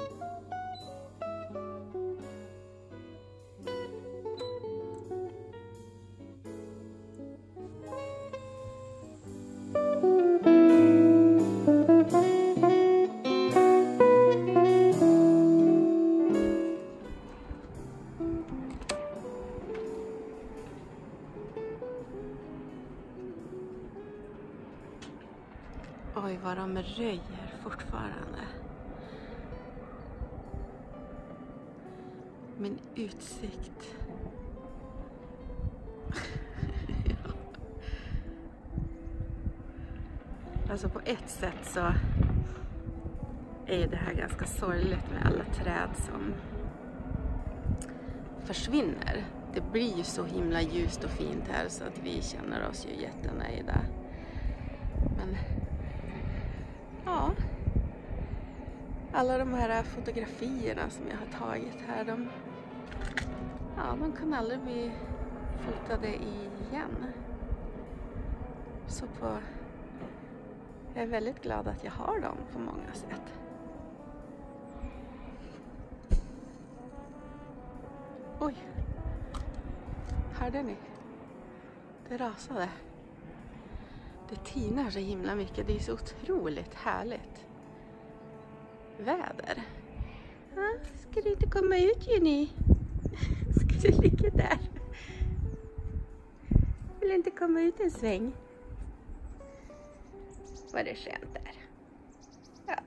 Oj, vad de röjer fortfarande. Min utsikt. Alltså på ett sätt så är det här ganska sorgligt med alla träd som försvinner. Det blir ju så himla ljust och fint här så att vi känner oss ju jättenöjda. Men ja, alla de här fotografierna som jag har tagit här, de kan aldrig bli fotade igen. Jag är väldigt glad att jag har dem på många sätt. Oj, hörde ni? Det rasade. Det tinar så himla mycket. Det är så otroligt härligt väder. Ja, ska du inte komma ut, Jenny? Ska du ligga där? Vill inte komma ut en sväng? Vad det skönt där. Ja.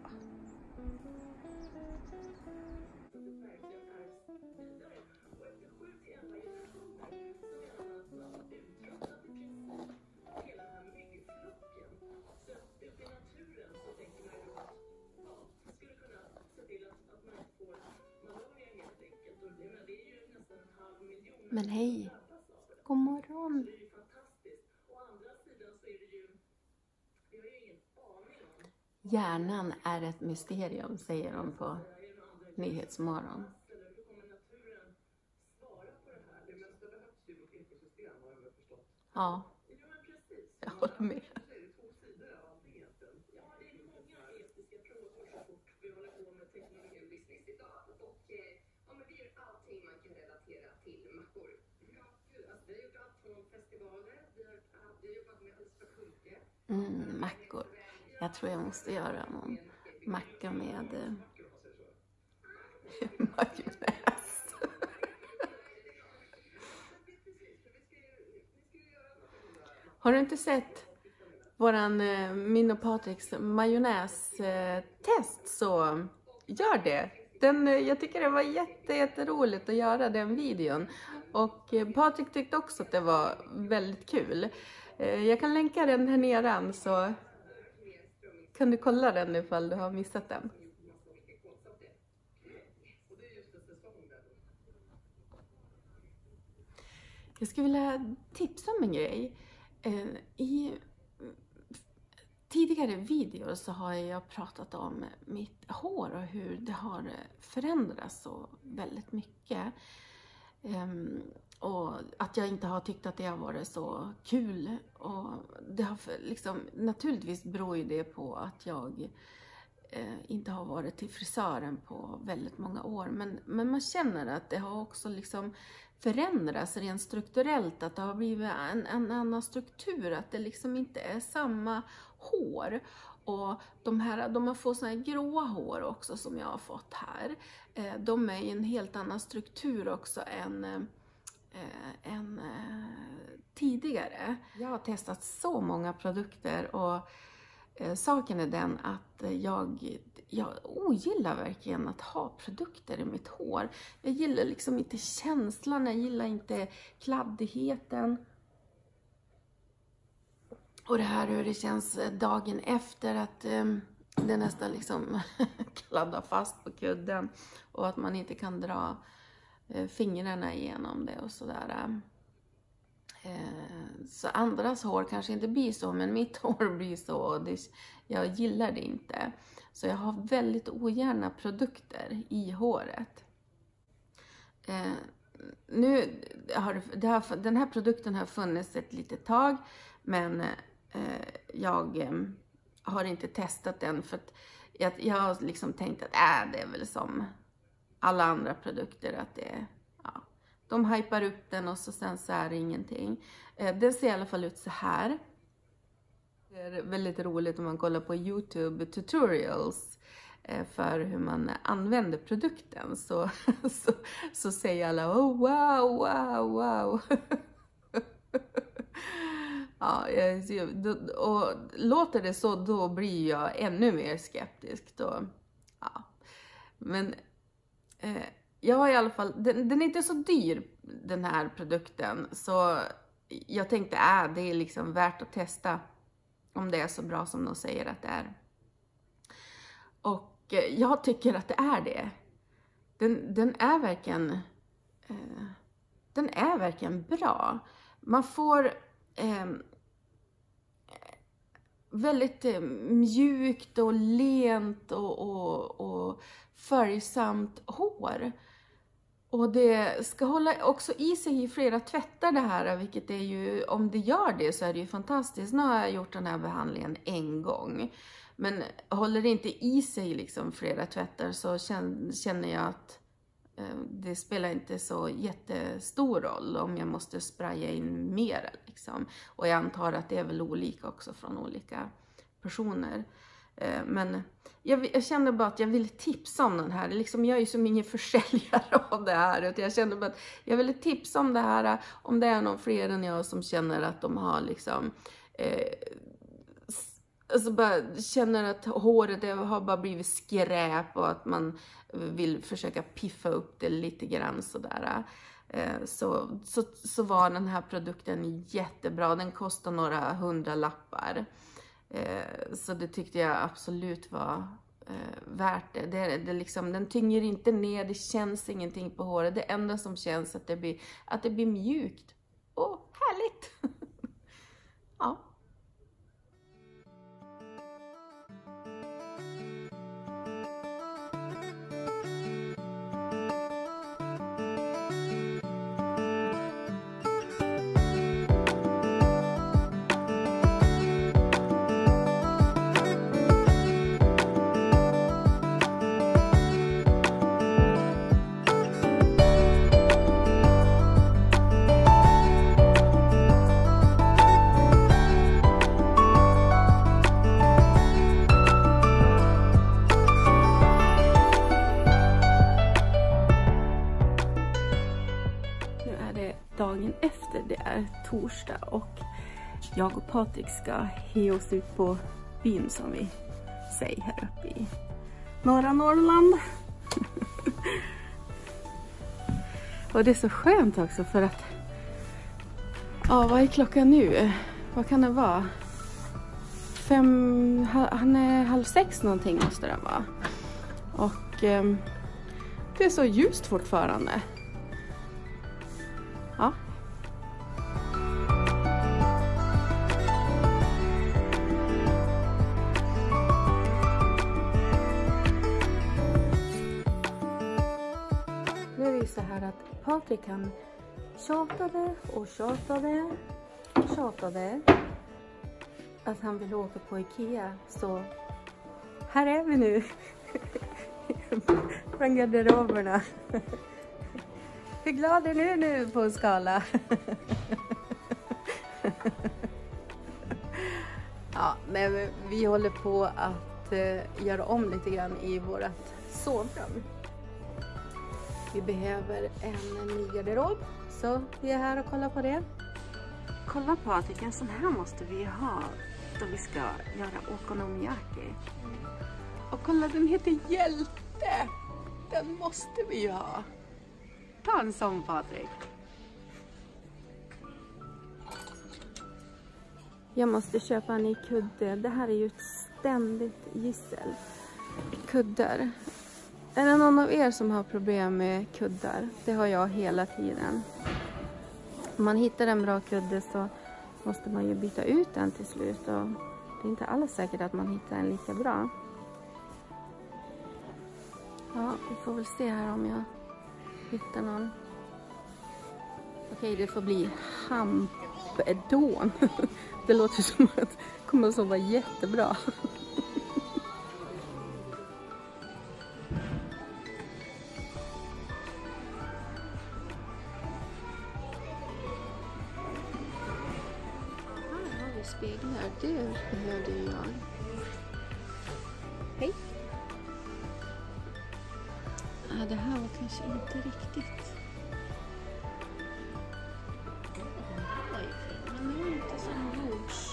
Men hej, god morgon. Hjärnan är ett mysterium, säger de på Nyhetsmorgon. Ja, jag håller med. Mackor. Jag tror jag måste göra någon macka med majonnäs. Har du inte sett min och Patriks majonnäs-test, så gör det. Jag tycker det var jätteroligt att göra den videon. Och Patrik tyckte också att det var väldigt kul. Jag kan länka den här nedan, så kan du kolla den ifall du har missat den. Jag skulle vilja tipsa om en grej. I tidigare videor så har jag pratat om mitt hår och hur det har förändrats så väldigt mycket. Och att jag inte har tyckt att det har varit så kul. Och det har naturligtvis beror ju det på att jag inte har varit till frisören på väldigt många år. Men man känner att det har också förändrats rent strukturellt. Att det har blivit en annan struktur. Att det inte är samma hår. Och de har fått såna här gråa hår också som jag har fått här. De är i en helt annan struktur också än tidigare. Jag har testat så många produkter och saken är den att jag ogillar verkligen att ha produkter i mitt hår. Jag gillar inte känslan, jag gillar inte kladdigheten. Och det här hur det känns dagen efter, att det nästan kladdar fast på kudden. Och att man inte kan dra fingrarna igenom det och sådär. Så andras hår kanske inte blir så, men mitt hår blir så. Jag gillar det inte. Så jag har väldigt ogärna produkter i håret. Den här produkten har funnits ett litet tag, men jag har inte testat den för att jag har liksom tänkt att det är väl som alla andra produkter, att de hypar upp den och sen så är det ingenting. Den ser i alla fall ut så här. Det är väldigt roligt om man kollar på YouTube tutorials för hur man använder produkten. Så säger alla, oh wow. Ja, och låter det så, då blir jag ännu mer skeptisk då. Ja. Men jag har i alla fall, den är inte så dyr, den här produkten, så jag tänkte det är liksom värt att testa om det är så bra som de säger att det är. Och jag tycker att det är det. Den är verkligen bra. Man får väldigt mjukt och lent och följsamt hår. Och det ska hålla också i sig i flera tvättar det här, vilket är ju, om det gör det så är det ju fantastiskt. Nu har jag gjort den här behandlingen en gång. Men håller det inte i sig liksom flera tvättar, så känner jag att det spelar inte så jättestor roll om jag måste spraya in mer liksom. Och jag antar att det är väl olika också från olika personer. Men jag kände bara att jag ville tipsa om den här. Liksom, jag är ju som ingen försäljare av det här. Utan jag kände bara att jag ville tipsa om det här. Om det är någon fler än jag som känner att de har liksom... alltså bara känner att håret har bara blivit skräp. Och att man vill försöka piffa upp det lite grann sådär. Så var den här produkten jättebra. Den kostar några 100-lappar. Så det tyckte jag absolut var värt det. Det liksom, den tynger inte ner, det känns ingenting på håret. Det enda som känns att det blir mjukt och härligt. Ja. Dagen efter, det är torsdag och jag och Patrik ska ge oss ut på byn som vi säger här uppe i norra Norrland. Och det är så skönt också för att vad är klockan nu? Vad kan det vara? 5, han är 5:30 någonting måste det vara. Och det är så ljust fortfarande. Ja. Nu är det så här att Patrik han tjatade att han vill åka på Ikea. Så här är vi nu. Från garderoberna. Hur glad är du nu på en skala? Ja, men vi håller på att göra om lite grann i vårt sovrum. Vi behöver en ny garderob, så vi är här och kollar på det. Kolla Patrik, en sån här måste vi ha då vi ska göra okonomiyaki. Och kolla, den heter Hjälte. Den måste vi ju ha. Ta en sån Patrik. Jag måste köpa en ny kudde. Det här är ju ett ständigt gissel. Kuddar. Är det någon av er som har problem med kuddar? Det har jag hela tiden. Om man hittar en bra kudde så måste man ju byta ut den till slut. Och det är inte alls säkert att man hittar en lika bra. Ja, vi får väl se här om jag hittar någon. Okej, det får bli hampedon. Det låter som att det kommer att vara jättebra. speglar, det behövde jag. Hej! Det här var kanske inte riktigt. Men det är inte som bords.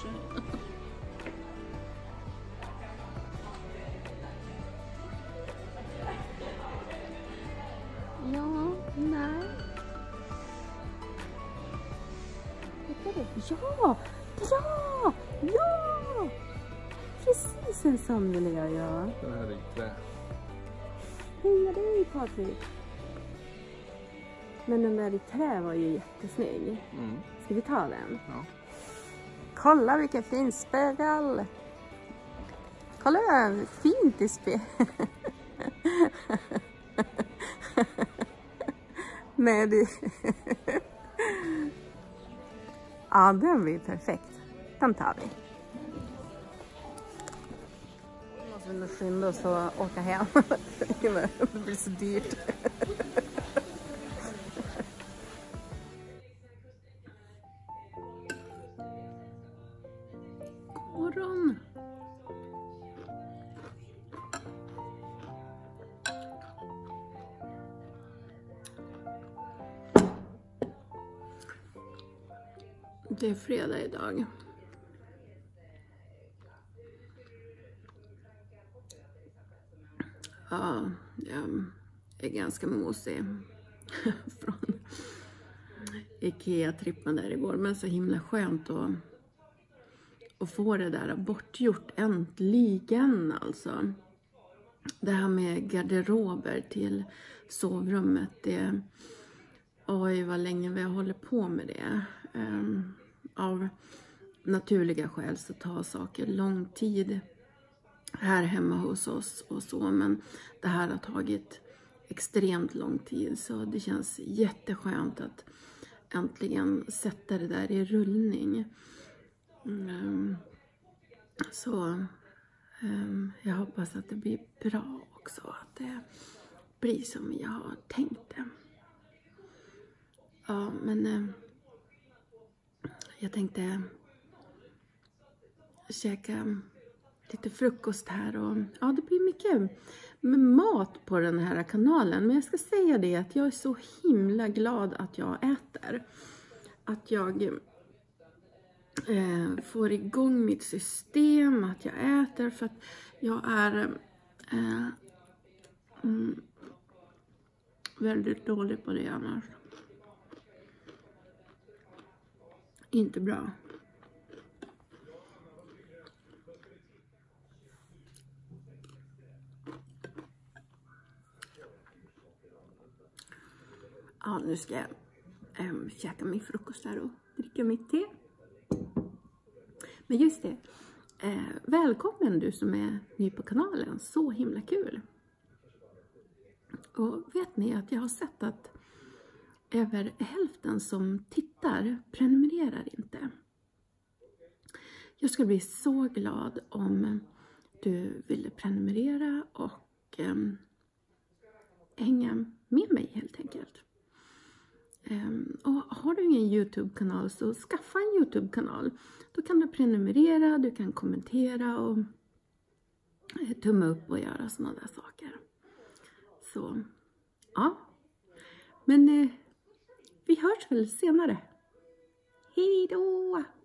Ja, nej. Ja! Ja! Ja! Precis en sån vill jag göra. Den här är i trä. Heja dig, Patrik! Men den där i trä var ju jättesnygg. Ska vi ta den? Ja. Kolla vilken fin spegel! Kolla vad fint i spegel! Nej, det... Ja, den blir perfekt. Den tar vi. Nu måste vi nog skynda oss och åka hem. Det blir så dyrt. God morgon. Det är fredag idag. Ja, jag är ganska mosig från Ikea-trippen där igår. Men så himla skönt att få det där bortgjort äntligen alltså. Det här med garderober till sovrummet, det... Oj, vad länge vi har hållit på med det. Av naturliga skäl så tar saker lång tid här hemma hos oss och så. Men det här har tagit extremt lång tid. Så det känns jätteskönt att äntligen sätta det där i rullning. Så jag hoppas att det blir bra också. Att det blir som jag har tänkt det. Ja, men jag tänkte käka lite frukost här. Och ja, det blir mycket med mat på den här kanalen. Men jag ska säga det att jag är så himla glad att jag äter. Att jag får igång mitt system. Att jag äter för att jag är väldigt dålig på det annars. Inte bra. Ja, nu ska jag käka min frukost här och dricka mitt te. Men just det, välkommen du som är ny på kanalen. Så himla kul. Och vet ni att jag har sett att över hälften som tittar prenumererar inte. Jag skulle bli så glad om du ville prenumerera och hänga med mig helt enkelt. Och har du ingen YouTube-kanal så skaffa en YouTube-kanal. Då kan du prenumerera, du kan kommentera och tumma upp och göra sådana där saker. Så, ja. Men vi hörs väl senare. Hej då!